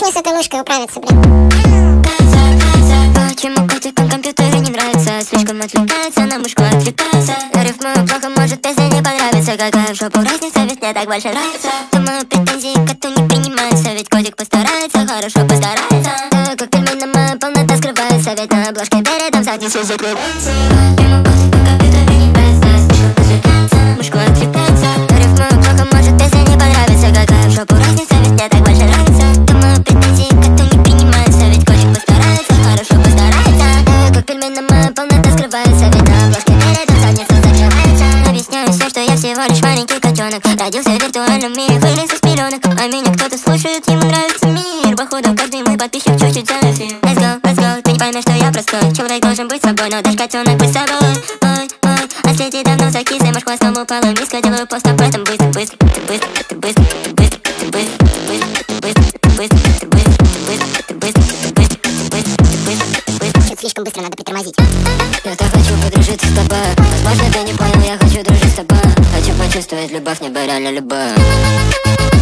мне с этой мышкой управиться, блин. Почему котикам компьютеры не нравится? Слишком отвлекается, на мышку отвлекается. Рифмую плохо, может песня не понравится. Какая в жопу разница, ведь мне так больше нравится. Думаю, претензии к коту не принимаются, ведь котик постарается, хорошо постарается. Как пельмень моя полнота скрывается, ведь на обложке передом задницу закрывается. Почему котикам компьютеры не нравится? Слишком отвлекается, на мышку отвлекается. Рифмую плохо, может песня не понравится. Какая в жопу разница, ведь мне так больше нравится. Думаю, претензии к коту не принимаются, ведь котик постарается, хорошо постарается. Как пельмень моя полнота скрывается, ведь на обложке передом задницу закрывается. Объясняю все, что я всего лишь маленький котенок. Родился в виртуальном мире, вылез из пеленок. А меня кто-то слушает, ему нравится мир. Походу, каждый мой подписчик чуть-чуть за эфир. Let's go, ты не поймешь, что я простой человек, должен быть собой, но даже котенок быть собой. Ой, ой, а сети давно закисли, может хвостом упала миска. Делаю пост об этом быстро, быстро, ты быстро, ты быстро, ты быстро, ты быстро, ты быстро, ты быстро, ты быстро, ты быстро, ты быстро, ты быстро, ты быстро, ты быстро, ты быстро. Чё-то слишком быстро, надо притормозить. Я так хочу подружиться с тобой. Возможно, ты не понял, я хочу дружить с тобой. Хочу почувствовать любовь, небо реально любовь.